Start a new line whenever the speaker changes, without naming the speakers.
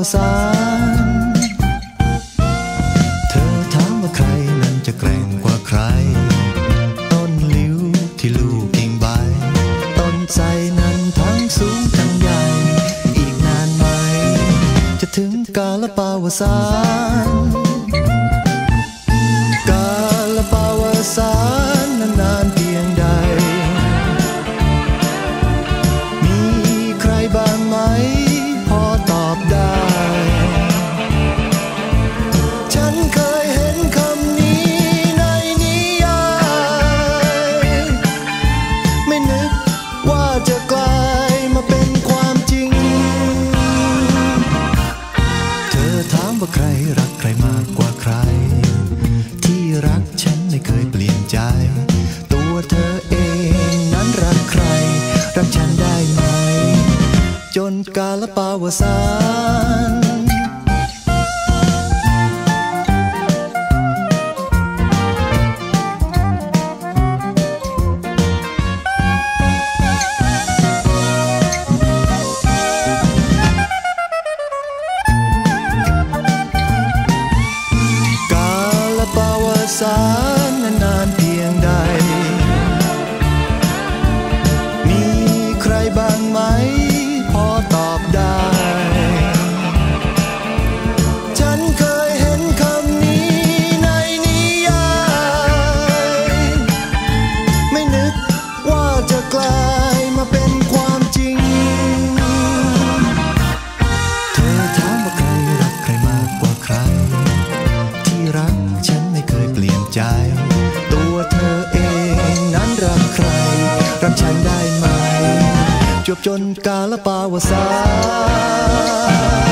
สานเธอถามว่าใครนั้นจะแกร่งกว่าใครต้นลิ้วที่ลูกกิ่งใบต้นไทรนั้นทั้งสูงทั้งใหญ่อีกนานไหมจะถึงกาลปาวสานกาลปาวสานนานเพียงใดมีใครบ้างไหมพอตอบได้ฉันเคยเห็นคำนี้ในนิยายไม่นึกว่าจะกลายมาเป็นความจริงเธอถามว่าใครรักใครมากกว่าใครที่รักฉันไม่เคยเปลี่ยนใจตัวเธอเองนั้นรักใครรักฉันได้ไหมจนกาลปาวสานกาลปาวสานนานเพียงใดมีใครบ้างไหมพอตอบได้ฉันเคยเห็นคำนี้ในนิยายไม่นึกว่าจะกลายมาเป็นความจริงเธอถามว่าใครรักใครมากกว่าใครที่รักฉันไม่เคยเปลี่ยนใจตัวเธอเองนั้นรักใครรักฉันได้ไหมจวบจนกาลปาวสาน